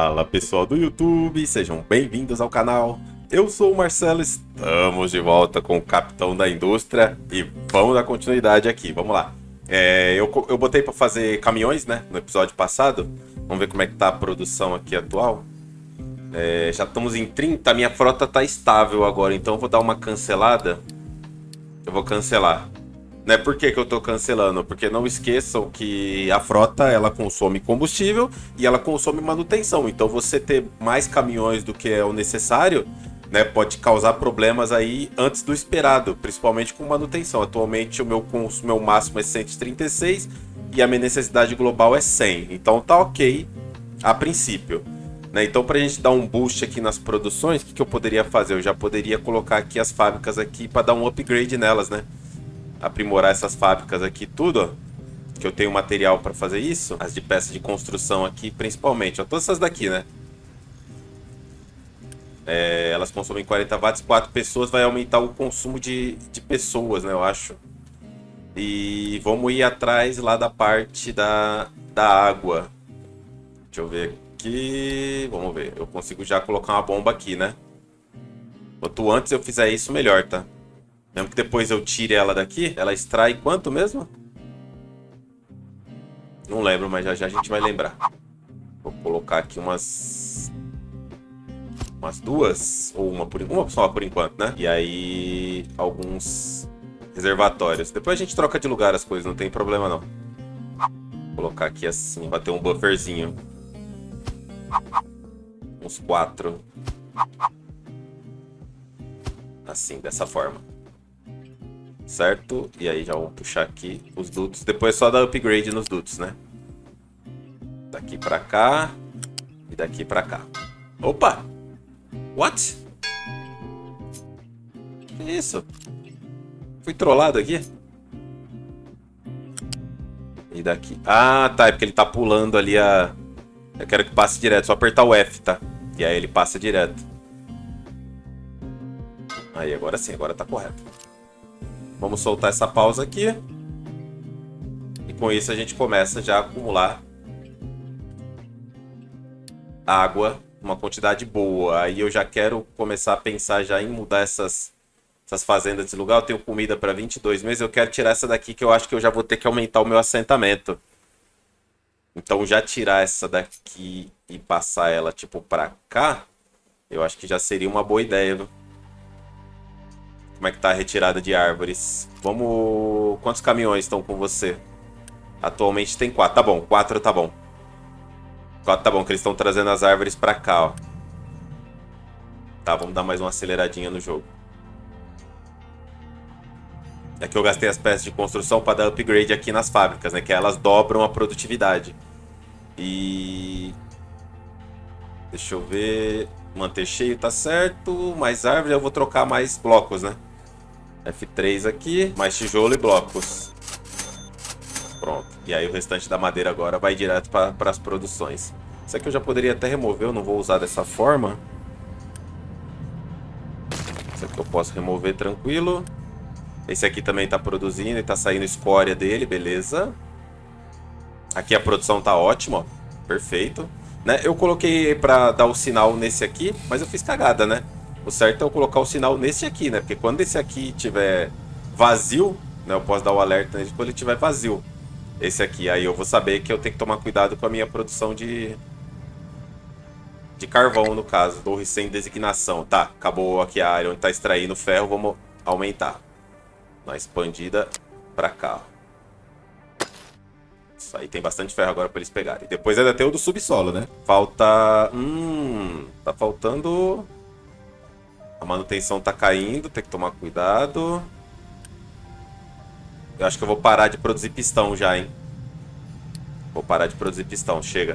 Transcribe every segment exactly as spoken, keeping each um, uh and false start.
Fala pessoal do YouTube, sejam bem-vindos ao canal. Eu sou o Marcelo, estamos de volta com o Capitão da Indústria e vamos dar continuidade aqui, vamos lá. É, eu, eu botei para fazer caminhões, né, no episódio passado. Vamos ver como é que tá a produção aqui atual. É, já estamos em trinta, a minha frota tá estável agora, então eu vou dar uma cancelada. Eu vou cancelar. Né? Por que que eu tô cancelando? Porque não esqueçam que a frota ela consome combustível e ela consome manutenção. Então você ter mais caminhões do que é o necessário, né, pode causar problemas aí antes do esperado, principalmente com manutenção. Atualmente o meu consumo, meu máximo é cento e trinta e seis e a minha necessidade global é cem. Então tá ok a princípio. Né? Então para a gente dar um boost aqui nas produções, o que, que eu poderia fazer? Eu já poderia colocar aqui as fábricas aqui para dar um upgrade nelas, né? Aprimorar essas fábricas aqui tudo, ó, que eu tenho material para fazer isso, as de peças de construção aqui principalmente, ó, todas essas daqui, né? É, elas consomem quarenta watts, quatro pessoas vai aumentar o consumo de, de pessoas, né, eu acho. E vamos ir atrás lá da parte da, da água. Deixa eu ver aqui, vamos ver, eu consigo já colocar uma bomba aqui, né? Quanto antes eu fizer isso, melhor, tá? Mesmo que depois eu tire ela daqui, ela extrai quanto mesmo? Não lembro, mas já já a gente vai lembrar. Vou colocar aqui umas... Umas duas, ou uma, por... uma só por enquanto, né? E aí, alguns reservatórios. Depois a gente troca de lugar as coisas, não tem problema não. Vou colocar aqui assim, vai ter um bufferzinho. Uns quatro. Assim, dessa forma. Certo? E aí já vamos puxar aqui os dutos. Depois é só dar upgrade nos dutos, né? Daqui pra cá. E daqui pra cá. Opa! What? Que isso? Fui trollado aqui? E daqui... Ah, tá. É porque ele tá pulando ali a... Eu quero que passe direto. Só apertar o F, tá? E aí ele passa direto. Aí, agora sim. Agora tá correto. Vamos soltar essa pausa aqui. E com isso a gente começa já a acumular água, uma quantidade boa. Aí eu já quero começar a pensar já em mudar essas, essas fazendas desse lugar. Eu tenho comida para vinte e dois meses. Eu quero tirar essa daqui que eu acho que eu já vou ter que aumentar o meu assentamento. Então já tirar essa daqui e passar ela tipo para cá, eu acho que já seria uma boa ideia, viu? Como é que tá a retirada de árvores? Vamos... Quantos caminhões estão com você? Atualmente tem quatro. Tá bom, quatro tá bom. Quatro tá bom, que eles estão trazendo as árvores pra cá, ó. Tá, vamos dar mais uma aceleradinha no jogo. É que eu gastei as peças de construção para dar upgrade aqui nas fábricas, né? Que elas dobram a produtividade. E... Deixa eu ver... Manter cheio tá certo. Mais árvore, eu vou trocar mais blocos, né? F três aqui, mais tijolo e blocos. Pronto. E aí o restante da madeira agora vai direto para as produções. Isso aqui eu já poderia até remover, eu não vou usar dessa forma. Isso aqui eu posso remover tranquilo. Esse aqui também está produzindo e está saindo escória dele, beleza. Aqui a produção tá ótima, ó. Perfeito. Né? Eu coloquei para dar o sinal nesse aqui, mas eu fiz cagada, né? O certo é eu colocar o sinal nesse aqui, né? Porque quando esse aqui tiver vazio, né? Eu posso dar o alerta nele quando ele tiver vazio. Esse aqui, aí eu vou saber que eu tenho que tomar cuidado com a minha produção de... De carvão, no caso. Torre sem designação. Tá, acabou aqui a área onde tá extraindo ferro, vamos aumentar. Uma expandida pra cá, ó. Isso aí, tem bastante ferro agora para eles pegarem. Depois ainda tem o do subsolo, né? Falta... Hum... Tá faltando... A manutenção tá caindo, tem que tomar cuidado. Eu acho que eu vou parar de produzir pistão já, hein? Vou parar de produzir pistão, chega.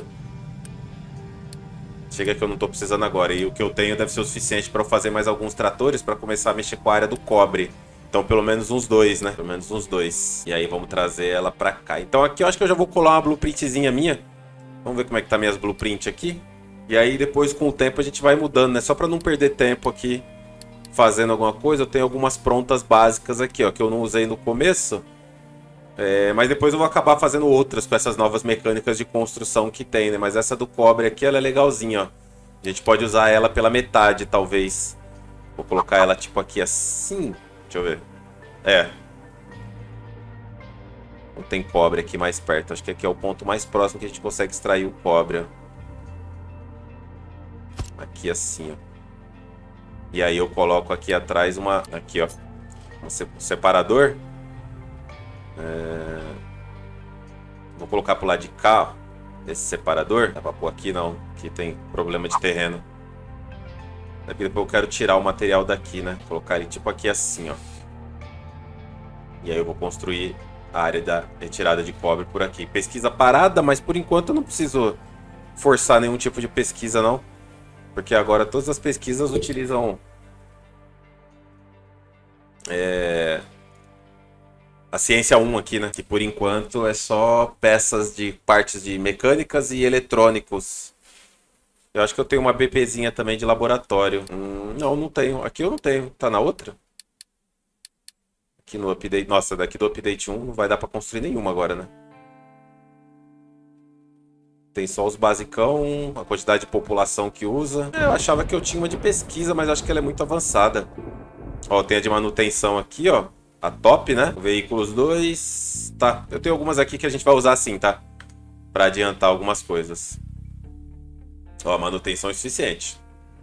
Chega que eu não tô precisando agora. E o que eu tenho deve ser o suficiente para eu fazer mais alguns tratores para começar a mexer com a área do cobre. Então pelo menos uns dois, né? Pelo menos uns dois. E aí vamos trazer ela pra cá. Então aqui eu acho que eu já vou colar uma blueprintzinha minha. Vamos ver como é que tá minhas blueprints aqui. E aí depois com o tempo a gente vai mudando, né? Só pra não perder tempo aqui fazendo alguma coisa. Eu tenho algumas prontas básicas aqui, ó. Que eu não usei no começo. É, mas depois eu vou acabar fazendo outras com essas novas mecânicas de construção que tem, né? Mas essa do cobre aqui, ela é legalzinha, ó. A gente pode usar ela pela metade, talvez. Vou colocar ela tipo aqui assim. Deixa eu ver. É. Não tem cobre aqui mais perto. Acho que aqui é o ponto mais próximo que a gente consegue extrair o cobre, ó. Aqui assim, ó. E aí eu coloco aqui atrás uma... Aqui, ó. Um separador. É... Vou colocar pro lado de cá, ó. Esse separador. Dá pra pôr aqui? Não. Aqui tem problema de terreno. Depois eu quero tirar o material daqui, né? Colocar ele tipo aqui assim, ó. E aí eu vou construir a área da retirada de cobre por aqui. Pesquisa parada, mas por enquanto eu não preciso forçar nenhum tipo de pesquisa, não. Porque agora todas as pesquisas utilizam... É... A ciência um aqui, né? Que por enquanto é só peças de partes de mecânicas e eletrônicos. Eu acho que eu tenho uma BPzinha também de laboratório. Hum, não, não tenho. Aqui eu não tenho. Tá na outra? Aqui no update... Nossa, daqui do update um não vai dar pra construir nenhuma agora, né? Tem só os basicão, a quantidade de população que usa. É, eu achava que eu tinha uma de pesquisa, mas acho que ela é muito avançada. Ó, tem a de manutenção aqui, ó. A top, né? Veículos dois. Tá, eu tenho algumas aqui que a gente vai usar assim, tá? Pra adiantar algumas coisas. Ó, manutenção insuficiente.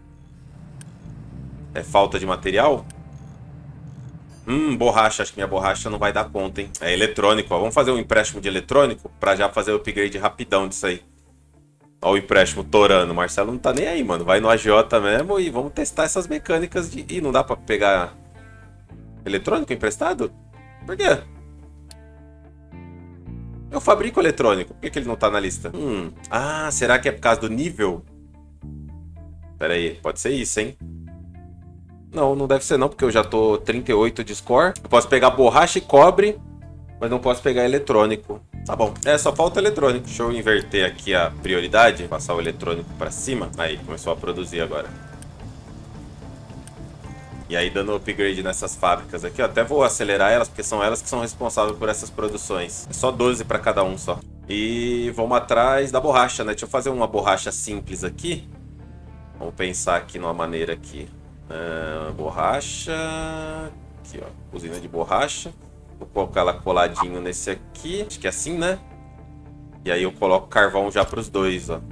É falta de material? Hum, borracha. Acho que minha borracha não vai dar conta, hein? É eletrônico, ó. Vamos fazer um empréstimo de eletrônico pra já fazer o upgrade rapidão disso aí. Ó o empréstimo torando. O Marcelo não tá nem aí, mano. Vai no A J mesmo e vamos testar essas mecânicas de... Ih, não dá pra pegar eletrônico emprestado? Por quê? Eu fabrico eletrônico. Por que, que ele não tá na lista? Hum. Ah, será que é por causa do nível? Pera aí, pode ser isso, hein? Não, não deve ser não, porque eu já tô trinta e oito de score. Eu posso pegar borracha e cobre, mas não posso pegar eletrônico. Tá bom. É, só falta eletrônico. Deixa eu inverter aqui a prioridade. Passar o eletrônico pra cima. Aí, começou a produzir agora. E aí, dando upgrade nessas fábricas aqui, eu até vou acelerar elas, porque são elas que são responsáveis por essas produções. É só doze pra cada um só. E vamos atrás da borracha, né? Deixa eu fazer uma borracha simples aqui. Vamos pensar aqui numa maneira aqui. Uh, borracha. Aqui, ó. Usina de borracha. Vou colocar ela coladinho nesse aqui. Acho que é assim, né? E aí eu coloco carvão já para os dois, ó.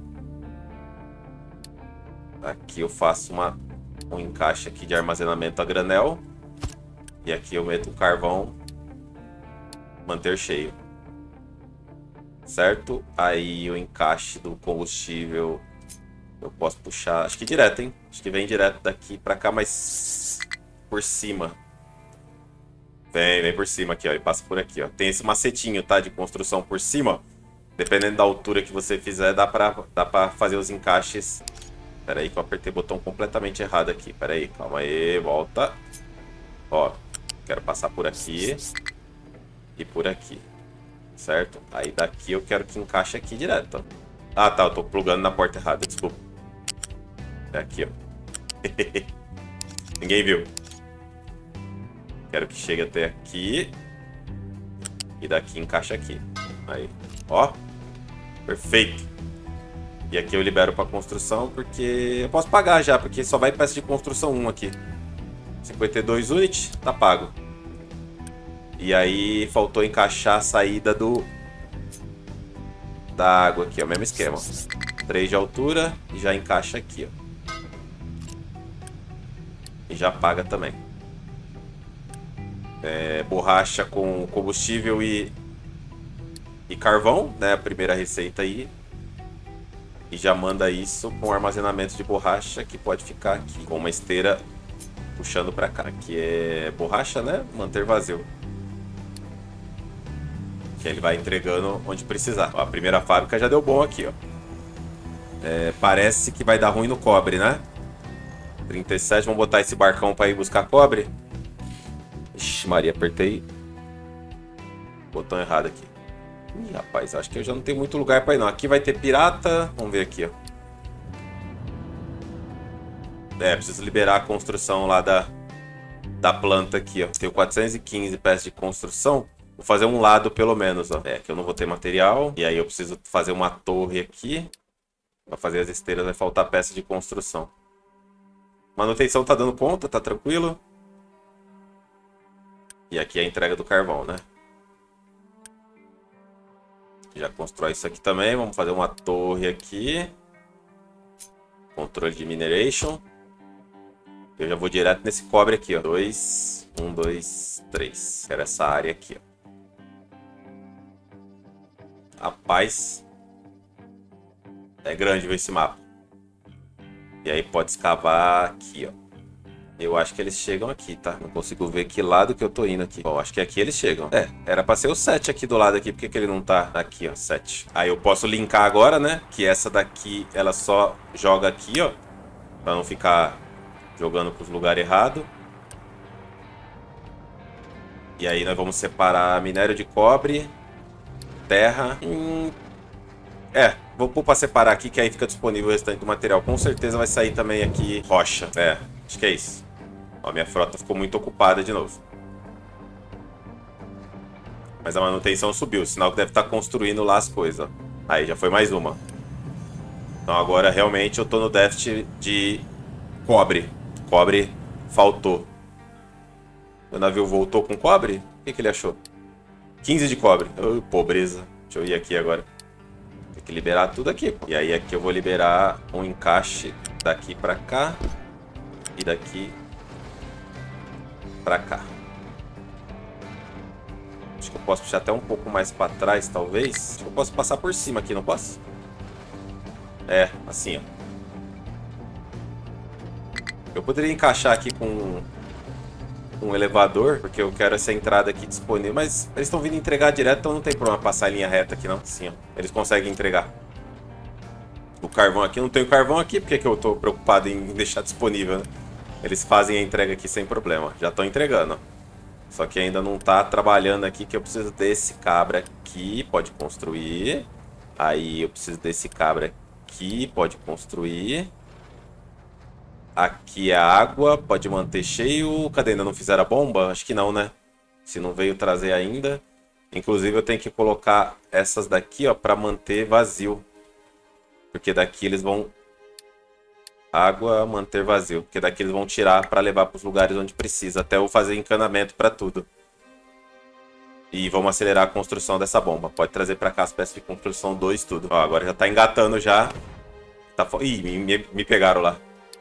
Aqui eu faço uma, um encaixe aqui de armazenamento a granel. E aqui eu meto o carvão. Manter cheio. Certo? Aí o encaixe do combustível eu posso puxar, acho que direto, hein? Acho que vem direto daqui pra cá, mas por cima. Vem, vem por cima aqui, ó, e passa por aqui, ó. Tem esse macetinho, tá? De construção por cima, ó. Dependendo da altura que você fizer, dá pra, dá pra fazer os encaixes. Pera aí que eu apertei o botão completamente errado aqui. Pera aí, calma aí, volta. Ó, quero passar por aqui e por aqui, certo? Aí daqui eu quero que encaixe aqui direto, ó. Ah, tá, eu tô plugando na porta errada, desculpa. É aqui, ó. Ninguém viu. Quero que chegue até aqui. E daqui encaixa aqui. Aí, ó. Perfeito. E aqui eu libero pra construção, porque eu posso pagar já, porque só vai peça de construção um aqui. cinquenta e dois units, tá pago. E aí faltou encaixar a saída do... da água aqui, ó, mesmo esquema. três de altura e já encaixa aqui, ó. E já paga também. É, borracha com combustível e, e carvão, né? A primeira receita aí. E já manda isso com armazenamento de borracha, que pode ficar aqui com uma esteira puxando pra cá. Aqui é borracha, né? Manter vazio. Que ele vai entregando onde precisar. Ó, a primeira fábrica já deu bom aqui, ó. É, parece que vai dar ruim no cobre, né? trinta e sete, vamos botar esse barcão para ir buscar cobre. Ixi, Maria, apertei botão errado aqui. Ih, rapaz, acho que eu já não tenho muito lugar para ir não. Aqui vai ter pirata. Vamos ver aqui, ó. É, preciso liberar a construção lá da, da planta aqui, ó. Tenho quatrocentos e quinze peças de construção. Vou fazer um lado pelo menos, ó. É, que eu não vou ter material. E aí eu preciso fazer uma torre aqui. Pra fazer as esteiras vai faltar peça de construção. Manutenção tá dando conta, tá tranquilo. E aqui é a entrega do carvão, né? Já constrói isso aqui também. Vamos fazer uma torre aqui. Controle de mineration. Eu já vou direto nesse cobre aqui, ó. Dois, um, dois, três. Quero essa área aqui, ó. Rapaz. É grande ver esse mapa. E aí pode escavar aqui, ó. Eu acho que eles chegam aqui, tá? Não consigo ver que lado que eu tô indo aqui. Ó, acho que aqui eles chegam. É, era pra ser o sete aqui do lado aqui. Por que que ele não tá aqui, ó? sete. Aí eu posso linkar agora, né? Que essa daqui, ela só joga aqui, ó. Pra não ficar jogando pros lugares errados. E aí nós vamos separar minério de cobre, terra. Hum... É, vou pôr pra separar aqui, que aí fica disponível o restante do material. Com certeza vai sair também aqui rocha. É, acho que é isso. Ó, minha frota ficou muito ocupada de novo. Mas a manutenção subiu, sinal que deve estar construindo lá as coisas. Aí, já foi mais uma. Então agora realmente eu tô no déficit de cobre. Cobre faltou. O navio voltou com cobre? O que, que ele achou? quinze de cobre. Oh, pobreza. Deixa eu ir aqui agora. Tem que liberar tudo aqui. Pô. E aí aqui eu vou liberar um encaixe daqui pra cá. E daqui pra cá. Acho que eu posso puxar até um pouco mais pra trás, talvez. Acho que eu posso passar por cima aqui, não posso? É, assim, ó. Eu poderia encaixar aqui com um elevador, porque eu quero essa entrada aqui disponível. Mas eles estão vindo entregar direto, então não tem problema passar a linha reta aqui, não. Assim, ó. Eles conseguem entregar. O carvão aqui, não tenho carvão aqui, porque que eu tô preocupado em deixar disponível, né? Eles fazem a entrega aqui sem problema. Já estão entregando, ó. Só que ainda não tá trabalhando aqui, que eu preciso desse cabra aqui, pode construir. Aí eu preciso desse cabra aqui, pode construir. Aqui é a água, pode manter cheio. Cadê? Ainda não fizeram a bomba? Acho que não, né? Se não veio trazer ainda. Inclusive eu tenho que colocar essas daqui, ó, pra manter vazio. Porque daqui eles vão... Água, manter vazio. Porque daqui eles vão tirar para levar para os lugares onde precisa. Até eu fazer encanamento para tudo. E vamos acelerar a construção dessa bomba. Pode trazer para cá as peças de construção dois, tudo. Ó, agora já tá engatando já. Tá fo... Ih, me, me pegaram lá.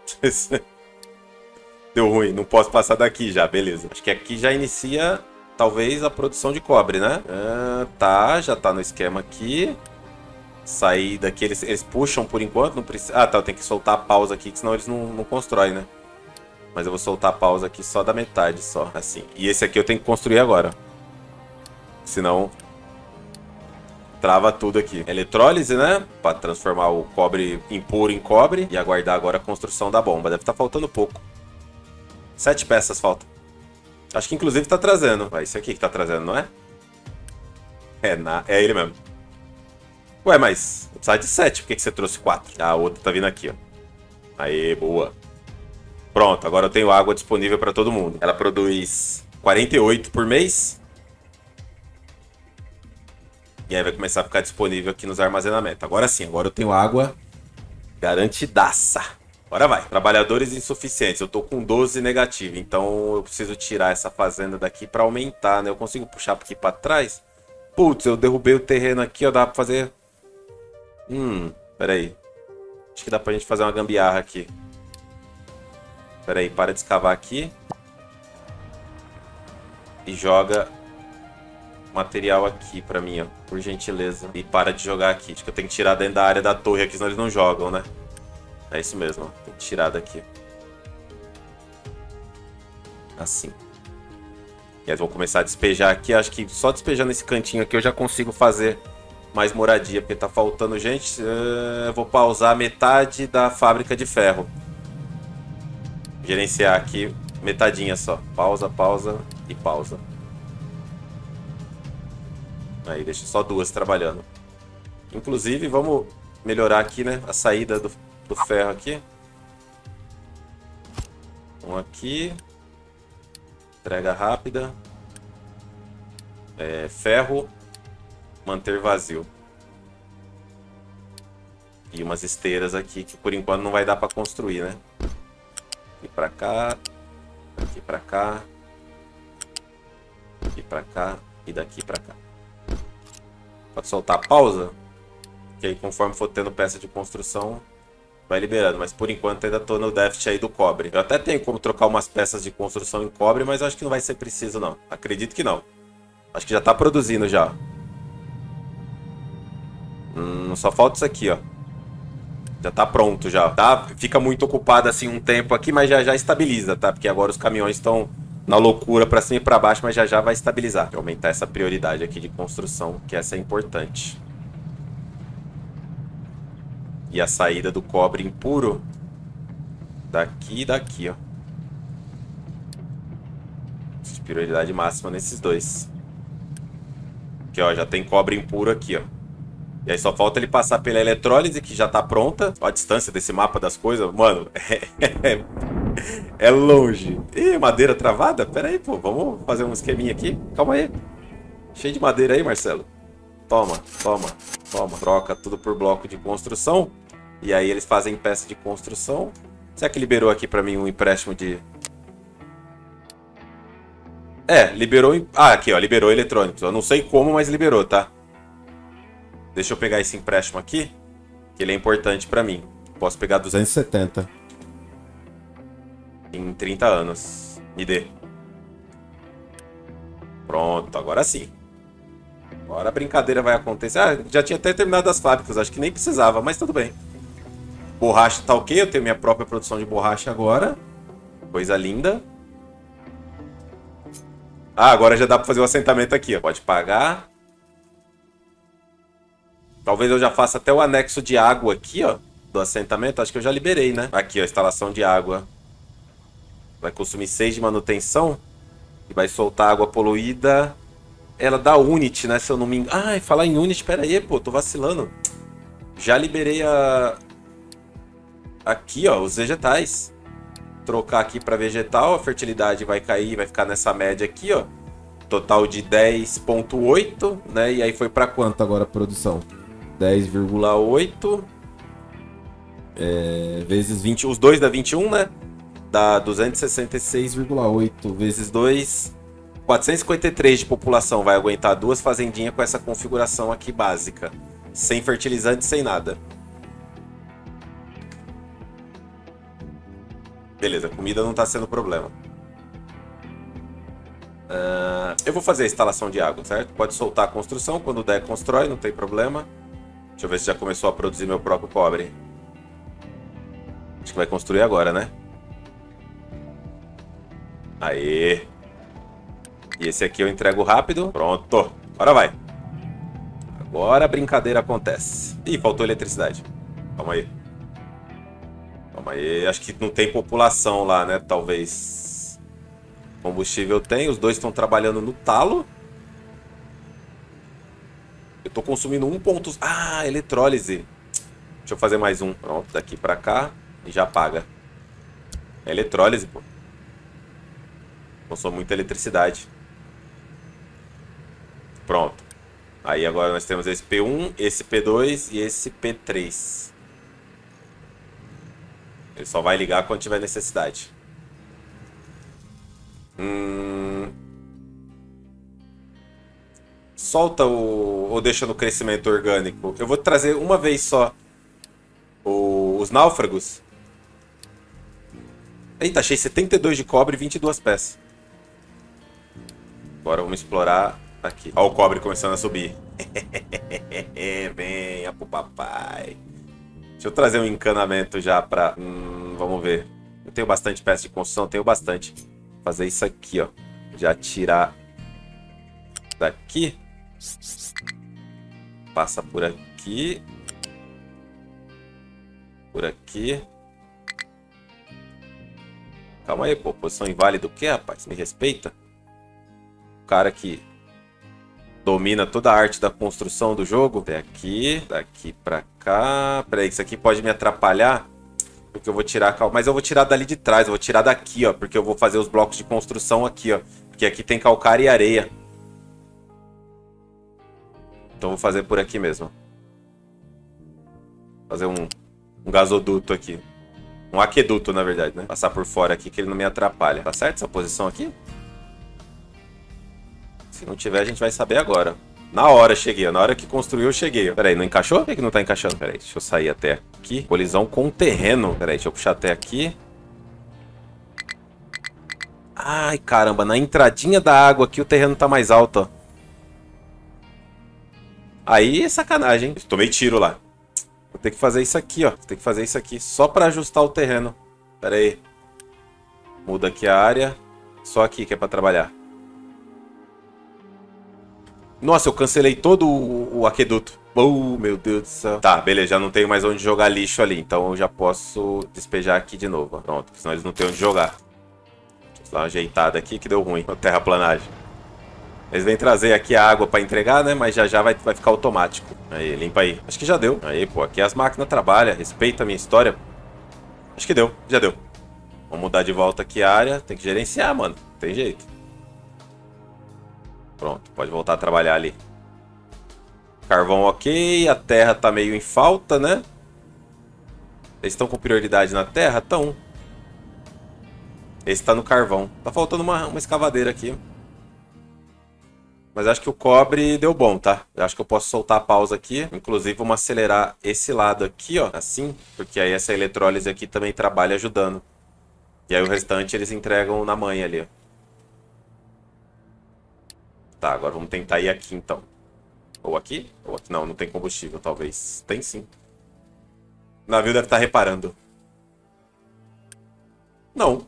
Deu ruim. Não posso passar daqui já. Beleza. Acho que aqui já inicia, talvez, a produção de cobre, né? Ah, tá, já tá no esquema aqui. Sair daqui, eles, eles puxam por enquanto, não precisa... Ah, tá, eu tenho que soltar a pausa aqui, que senão eles não, não constroem, né? Mas eu vou soltar a pausa aqui só da metade, só, assim. E esse aqui eu tenho que construir agora. Senão... Trava tudo aqui. Eletrólise, né? Pra transformar o cobre impuro em cobre. E aguardar agora a construção da bomba. Deve estar faltando pouco. Sete peças faltam. Acho que inclusive tá trazendo. Vai, esse aqui que tá trazendo, não é? É, na... é ele mesmo. Ué, mas eu precisava de sete, por que que você trouxe quatro? Ah, a outra tá vindo aqui, ó. Aê, boa. Pronto, agora eu tenho água disponível para todo mundo. Ela produz quarenta e oito por mês. E aí vai começar a ficar disponível aqui nos armazenamentos. Agora sim, agora eu tenho água garantidaça. Agora vai. Trabalhadores insuficientes. Eu tô com doze negativo, então eu preciso tirar essa fazenda daqui para aumentar, né? Eu consigo puxar aqui para trás? Putz, eu derrubei o terreno aqui, ó. Dá para fazer... Hum, peraí. Acho que dá pra gente fazer uma gambiarra aqui. Peraí, para de escavar aqui. E joga material aqui pra mim, ó. Por gentileza. E para de jogar aqui. Acho que eu tenho que tirar dentro da área da torre aqui, senão eles não jogam, né? É isso mesmo, ó. Tem que tirar daqui. Assim. E eles vão começar a despejar aqui. Acho que só despejando esse cantinho aqui eu já consigo fazer... mais moradia, porque tá faltando gente. Eu vou pausar metade da fábrica de ferro. Gerenciar aqui metadinha só. Pausa, pausa e pausa. Aí, deixa só duas trabalhando. Inclusive, vamos melhorar aqui, né? A saída do, do ferro aqui. Um aqui. Entrega rápida. É, ferro, manter vazio. E umas esteiras aqui, que por enquanto não vai dar pra construir, né? Aqui pra cá, aqui pra cá, aqui pra cá e daqui pra cá. Pode soltar a pausa, que aí conforme for tendo peça de construção, vai liberando. Mas por enquanto ainda tô no déficit aí do cobre. Eu até tenho como trocar umas peças de construção em cobre, mas eu acho que não vai ser preciso não. Acredito que não. Acho que já tá produzindo já. Hum, só falta isso aqui, ó. Já tá pronto já, tá? Fica muito ocupado assim um tempo aqui, mas já já estabiliza, tá? Porque agora os caminhões estão na loucura pra cima e pra baixo, mas já já vai estabilizar. Vou aumentar essa prioridade aqui de construção, que essa é importante. E a saída do cobre impuro daqui e daqui, ó. Prioridade máxima nesses dois. Aqui, ó, já tem cobre impuro aqui, ó. E aí só falta ele passar pela eletrólise, que já tá pronta. Olha a distância desse mapa das coisas. Mano, é, é longe. Ih, madeira travada? Pera aí, pô. Vamos fazer um esqueminha aqui. Calma aí. Cheio de madeira aí, Marcelo. Toma, toma, toma. Troca tudo por bloco de construção. E aí eles fazem peça de construção. Será que liberou aqui pra mim um empréstimo de... É, liberou... Ah, aqui, ó. Liberou eletrônicos. Eu não sei como, mas liberou, tá? Deixa eu pegar esse empréstimo aqui, que ele é importante pra mim. Posso pegar duzentos e setenta em trinta anos. Me dê. Pronto, agora sim. Agora a brincadeira vai acontecer. Ah, já tinha até terminado as fábricas, acho que nem precisava, mas tudo bem. Borracha tá ok, eu tenho minha própria produção de borracha agora. Coisa linda. Ah, agora já dá pra fazer o assentamento aqui, ó. Pode pagar. Talvez eu já faça até o anexo de água aqui, ó, do assentamento. Acho que eu já liberei, né? Aqui, ó, instalação de água. Vai consumir seis de manutenção. E vai soltar água poluída. Ela dá Unity, né? Se eu não me engano. Ai, falar em Unity, pera aí, pô, tô vacilando. Já liberei a... Aqui, ó, os vegetais. Trocar aqui pra vegetal, a fertilidade vai cair, vai ficar nessa média aqui, ó. Total de dez ponto oito, né? E aí foi pra quanto agora a produção? dez vírgula oito é, vezes vinte, os dois dá vinte e um, né? Dá duzentos e sessenta e seis vírgula oito vezes dois, quatrocentos e cinquenta e três de população. Vai aguentar duas fazendinhas com essa configuração aqui básica. Sem fertilizante, sem nada. Beleza, comida não tá sendo problema. Uh, eu vou fazer a instalação de água, certo? Pode soltar a construção, quando der constrói, não tem problema. Deixa eu ver se já começou a produzir meu próprio cobre. Acho que vai construir agora, né? Aê! E esse aqui eu entrego rápido. Pronto! Agora vai! Agora a brincadeira acontece. Ih, faltou eletricidade. Calma aí. Calma aí. Acho que não tem população lá, né? Talvez. Combustível tem. Os dois estão trabalhando no talo. Eu tô consumindo um ponto... Ah, eletrólise. Deixa eu fazer mais um. Pronto, daqui pra cá. E já apaga. É eletrólise, pô. Consome muita eletricidade. Pronto. Aí agora nós temos esse P um, esse P dois e esse P três. Ele só vai ligar quando tiver necessidade. Hum... Solta o... ou deixa no crescimento orgânico. Eu vou trazer uma vez só o... os náufragos. Eita, achei setenta e dois de cobre e vinte e duas peças. Agora vamos explorar aqui. Olha o cobre começando a subir. Venha pro papai. Deixa eu trazer um encanamento já pra... Hum, vamos ver. Eu tenho bastante peça de construção, tenho bastante. Vou fazer isso aqui, ó. Já tirar daqui. Passa por aqui. Por aqui. Calma aí, pô. Posição inválida o quê, rapaz? Me respeita. O cara que domina toda a arte da construção do jogo. Até aqui. Daqui pra cá. Peraí, isso aqui pode me atrapalhar. Porque eu vou tirar... Mas eu vou tirar dali de trás. Eu vou tirar daqui, ó. Porque eu vou fazer os blocos de construção aqui, ó. Porque aqui tem calcário e areia. Então vou fazer por aqui mesmo. Fazer um, um gasoduto aqui. Um aqueduto, na verdade, né? Passar por fora aqui que ele não me atrapalha. Tá certo essa posição aqui? Se não tiver, a gente vai saber agora. Na hora cheguei, ó. Na hora que construiu, eu cheguei. Pera aí, não encaixou? Por que que não tá encaixando? Pera aí, deixa eu sair até aqui. Colisão com o terreno. Pera aí, deixa eu puxar até aqui. Ai, caramba, na entradinha da água aqui o terreno tá mais alto, ó. Aí é sacanagem, hein? Tomei tiro lá. Vou ter que fazer isso aqui, ó. Vou ter que fazer isso aqui só pra ajustar o terreno. Pera aí. Muda aqui a área. Só aqui que é pra trabalhar. Nossa, eu cancelei todo o, o aqueduto. Oh, meu Deus do céu. Tá, beleza, já não tenho mais onde jogar lixo ali. Então eu já posso despejar aqui de novo, ó. Pronto, senão eles não têm onde jogar. Deixa eu dar uma ajeitada aqui que deu ruim. Terraplanagem. Eles vêm trazer aqui a água pra entregar, né? Mas já já vai, vai ficar automático. Aí, limpa aí. Acho que já deu. Aí, pô, aqui as máquinas trabalham. Respeita a minha história. Acho que deu, já deu. Vamos mudar de volta aqui a área. Tem que gerenciar, mano. Tem jeito. Pronto, pode voltar a trabalhar ali. Carvão ok. A terra tá meio em falta, né? Eles estão com prioridade na terra? Estão. Esse tá no carvão. Tá faltando uma, uma escavadeira aqui. Mas acho que o cobre deu bom, tá? Eu acho que eu posso soltar a pausa aqui. Inclusive, vamos acelerar esse lado aqui, ó. Assim. Porque aí essa eletrólise aqui também trabalha ajudando. E aí o restante eles entregam na manha ali, ó. Tá, agora vamos tentar ir aqui, então. Ou aqui? Ou aqui. Não, não tem combustível, talvez. Tem sim. O navio deve estar reparando. Não.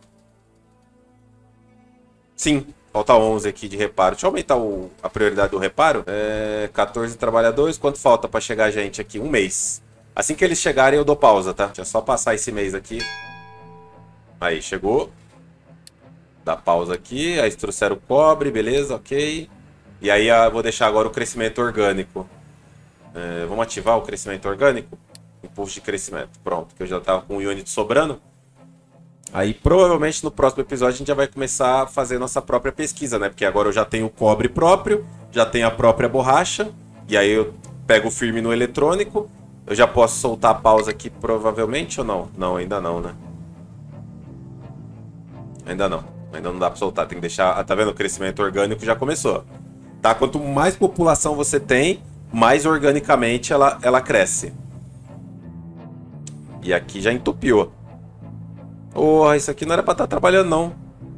Sim. Falta onze aqui de reparo. Deixa eu aumentar o, a prioridade do reparo. É, quatorze trabalhadores. Quanto falta para chegar a gente aqui? Um mês. Assim que eles chegarem, eu dou pausa, tá? Deixa eu só passar esse mês aqui. Aí, chegou. Dá pausa aqui. Aí, trouxeram o cobre. Beleza, ok. E aí, eu vou deixar agora o crescimento orgânico. É, vamos ativar o crescimento orgânico? Impulso de crescimento. Pronto, que eu já tava com o unit sobrando. Aí, provavelmente, no próximo episódio, a gente já vai começar a fazer nossa própria pesquisa, né? Porque agora eu já tenho o cobre próprio, já tenho a própria borracha, e aí eu pego firme no eletrônico. Eu já posso soltar a pausa aqui, provavelmente, ou não? Não, ainda não, né? Ainda não. Ainda não dá pra soltar. Tem que deixar... Ah, tá vendo? O crescimento orgânico já começou. Tá? Quanto mais população você tem, mais organicamente ela, ela cresce. E aqui já entupiu. Porra, isso aqui não era pra estar trabalhando, não.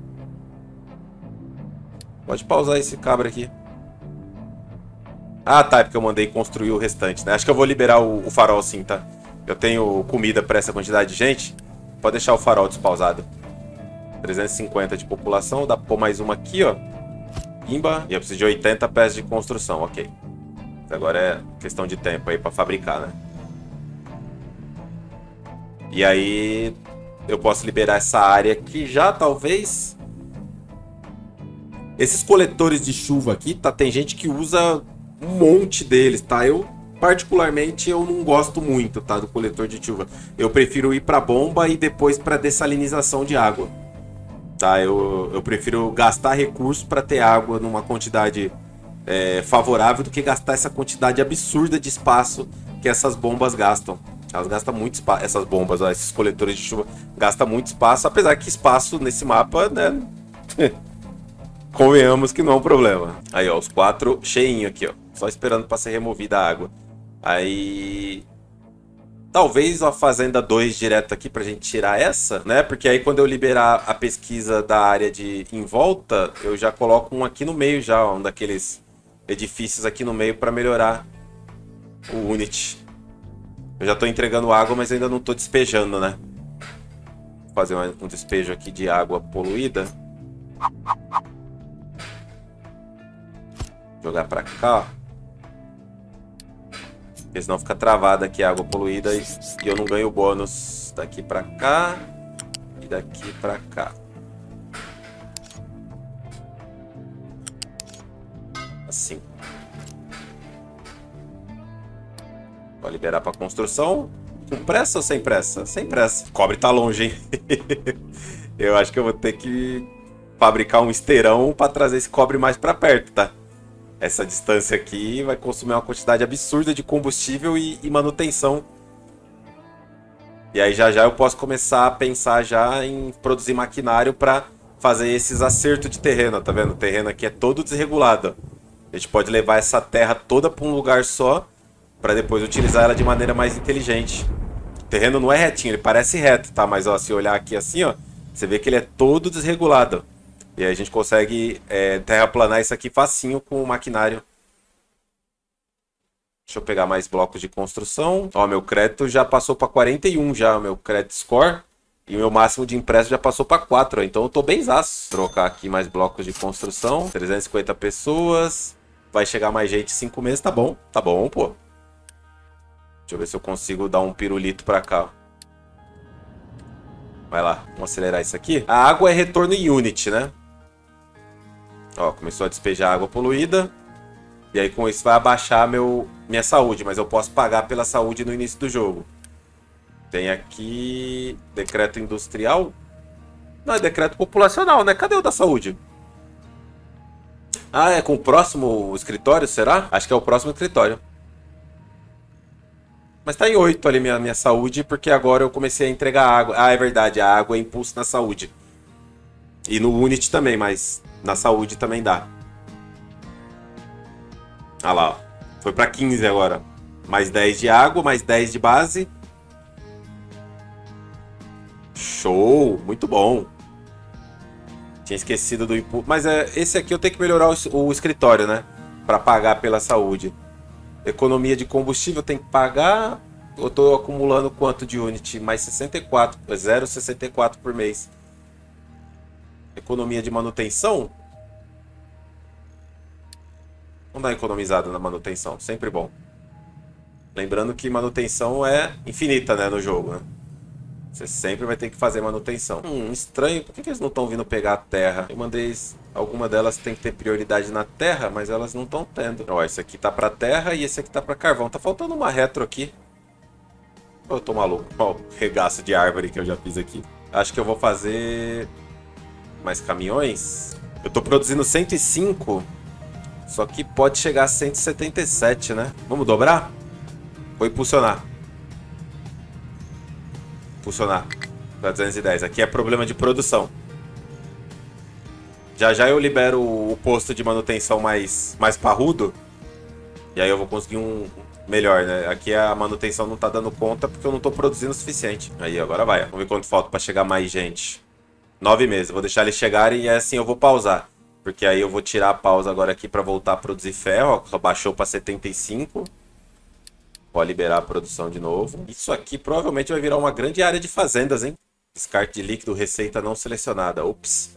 Pode pausar esse cabra aqui. Ah, tá, é porque eu mandei construir o restante, né? Acho que eu vou liberar o, o farol sim, tá? Eu tenho comida pra essa quantidade de gente. Pode deixar o farol despausado. trezentos e cinquenta de população. Dá pra pôr mais uma aqui, ó. Pimba. E eu preciso de oitenta peças de construção, ok. Agora é questão de tempo aí pra fabricar, né? E aí... eu posso liberar essa área aqui já, talvez. Esses coletores de chuva aqui, tá? Tem gente que usa um monte deles, tá? Eu, particularmente, eu não gosto muito, tá? Do coletor de chuva. Eu prefiro ir pra bomba e depois pra dessalinização de água. Tá? Eu, eu prefiro gastar recursos pra ter água numa quantidade é, favorável do que gastar essa quantidade absurda de espaço que essas bombas gastam. Elas gastam muito espaço, essas bombas, ó, esses coletores de chuva gastam muito espaço, apesar que espaço nesse mapa, né? Convenhamos que não é um problema. Aí, ó, os quatro cheinho aqui, ó. Só esperando para ser removida a água. Aí... talvez a Fazenda dois direto aqui pra gente tirar essa, né? Porque aí quando eu liberar a pesquisa da área de em volta, eu já coloco um aqui no meio já, ó, um daqueles edifícios aqui no meio para melhorar o unit. Eu já tô entregando água, mas ainda não tô despejando, né? Vou fazer um despejo aqui de água poluída. Jogar pra cá, ó. Porque senão fica travada aqui a água poluída e, e eu não ganho bônus daqui pra cá e daqui pra cá. Assim. Vou liberar para construção. Com pressa ou sem pressa? Sem pressa. O cobre tá longe, hein? Eu acho que eu vou ter que fabricar um esteirão para trazer esse cobre mais para perto, tá? essa distância aqui vai consumir uma quantidade absurda de combustível e, e manutenção. E aí já já eu posso começar a pensar já em produzir maquinário para fazer esses acertos de terreno, tá vendo? O terreno aqui é todo desregulado. A gente pode levar essa terra toda para um lugar só para depois utilizar ela de maneira mais inteligente. O terreno não é retinho, ele parece reto, tá? Mas ó, se olhar aqui assim, ó, você vê que ele é todo desregulado. E aí a gente consegue é, terraplanar isso aqui facinho com o maquinário. Deixa eu pegar mais blocos de construção. Ó, meu crédito já passou para quarenta e um já, meu credit score. E o meu máximo de empréstimo já passou para quatro, ó, então eu tô bem zaço. Trocar aqui mais blocos de construção. trezentas e cinquenta pessoas. Vai chegar mais gente em cinco meses, tá bom. Tá bom, pô. Deixa eu ver se eu consigo dar um pirulito para cá. Vai lá, vamos acelerar isso aqui. A água é retorno em unit, né? Ó, começou a despejar água poluída. E aí com isso vai abaixar meu, minha saúde. Mas eu posso pagar pela saúde no início do jogo. Tem aqui... decreto industrial. Não, é decreto populacional, né? Cadê o da saúde? Ah, é com o próximo escritório, será? Acho que é o próximo escritório. Mas tá em oito ali minha, minha saúde, porque agora eu comecei a entregar água. Ah, é verdade, a água é impulso na saúde. E no Unity também, mas na saúde também dá. Ah lá, ó. Foi pra quinze agora. Mais dez de água, mais dez de base. Show, muito bom. Tinha esquecido do impulso. Mas é, esse aqui eu tenho que melhorar o, o escritório, né? Pra pagar pela saúde. Economia de combustível tem que pagar. Eu tô acumulando quanto de unit? Mais sessenta e quatro. zero vírgula sessenta e quatro por mês. Economia de manutenção. Vamos dar uma economizada na manutenção. Sempre bom. Lembrando que manutenção é infinita, né? No jogo, né? Você sempre vai ter que fazer manutenção. Hum, estranho. Por que, que eles não estão vindo pegar a terra? Eu mandei... Alguma delas tem que ter prioridade na terra, mas elas não estão tendo. Ó, esse aqui tá pra terra e esse aqui tá pra carvão. Tá faltando uma retro aqui. Eu tô maluco. Ó, o regaço de árvore que eu já fiz aqui. Acho que eu vou fazer... mais caminhões. Eu tô produzindo cento e cinco. Só que pode chegar a cento e setenta e sete, né? Vamos dobrar? Vou impulsionar. Impulsionar. Pra duzentos e dez. Aqui é problema de produção. Já já eu libero o posto de manutenção mais, mais parrudo. E aí eu vou conseguir um melhor, né? Aqui a manutenção não tá dando conta porque eu não tô produzindo o suficiente. Aí, agora vai. Vamos ver quanto falta pra chegar mais gente. Nove meses. Vou deixar eles chegarem e assim eu vou pausar. Porque aí eu vou tirar a pausa agora aqui pra voltar a produzir ferro. Ó, baixou pra setenta e cinco. Pode liberar a produção de novo. Isso aqui provavelmente vai virar uma grande área de fazendas, hein? Descarte de líquido, receita não selecionada. Ops.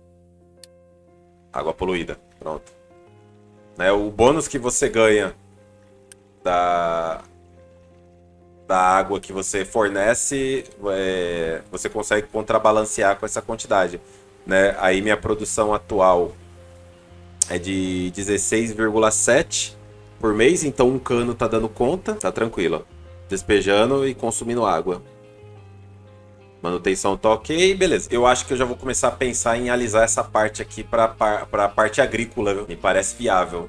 Água poluída. Pronto. Né, o bônus que você ganha da, da água que você fornece, é, você consegue contrabalancear com essa quantidade. Né? Aí minha produção atual é de dezesseis vírgula sete por mês, então um cano tá dando conta. Tá tranquilo. Despejando e consumindo água. Manutenção tá ok, beleza. Eu acho que eu já vou começar a pensar em alisar essa parte aqui para a parte agrícola, viu? Me parece viável.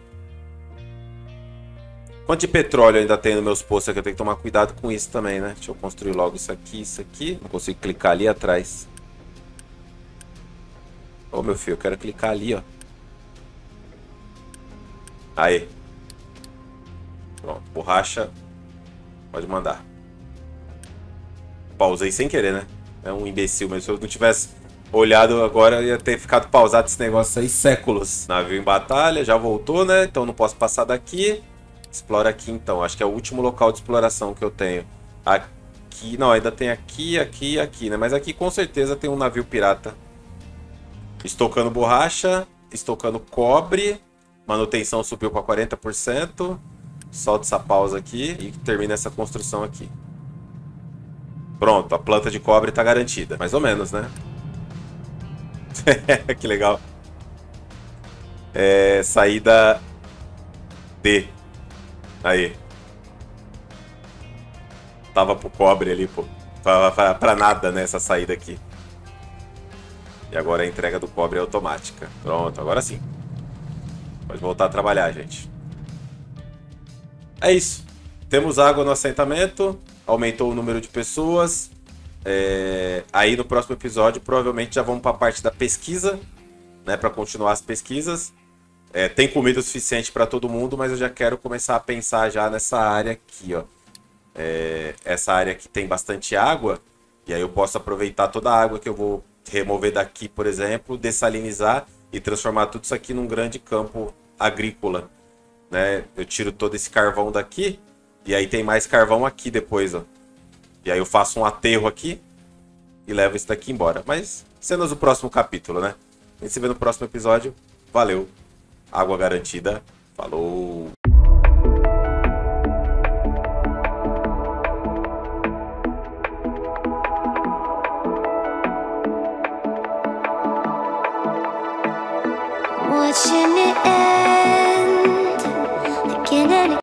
Quanto de petróleo ainda tem nos meus postos aqui? Eu tenho que tomar cuidado com isso também, né? Deixa eu construir logo isso aqui, isso aqui. Não consigo clicar ali atrás. Ô, meu filho, eu quero clicar ali, ó. Aí. Pronto, borracha. Pode mandar. Pausei sem querer, né? É um imbecil, mas se eu não tivesse olhado agora, eu ia ter ficado pausado esse negócio aí séculos. Navio em batalha, já voltou, né? Então não posso passar daqui. Explora aqui então. Acho que é o último local de exploração que eu tenho. Aqui, não, ainda tem aqui, aqui e aqui, né? Mas aqui com certeza tem um navio pirata. Estocando borracha, estocando cobre. Manutenção subiu para quarenta por cento. Solta essa pausa aqui e termina essa construção aqui. Pronto, a planta de cobre tá garantida. Mais ou menos, né? Que legal. É, saída D. Aí. Tava pro cobre ali, pô. Pra, pra, pra nada, né, essa saída aqui. E agora a entrega do cobre é automática. Pronto, agora sim. Pode voltar a trabalhar, gente. É isso. Temos água no assentamento. Aumentou o número de pessoas. É... Aí no próximo episódio, provavelmente já vamos para a parte da pesquisa, né? Para continuar as pesquisas. É, tem comida suficiente para todo mundo, mas eu já quero começar a pensar já nessa área aqui, ó. É... Essa área aqui tem bastante água. E aí eu posso aproveitar toda a água que eu vou remover daqui, por exemplo, dessalinizar e transformar tudo isso aqui num grande campo agrícola, né? Eu tiro todo esse carvão daqui e aí tem mais carvão aqui depois, ó. E aí eu faço um aterro aqui e levo isso daqui embora. Mas cenas do próximo capítulo, né? A gente se vê no próximo episódio. Valeu. Água garantida. Falou. Watching it end again and again.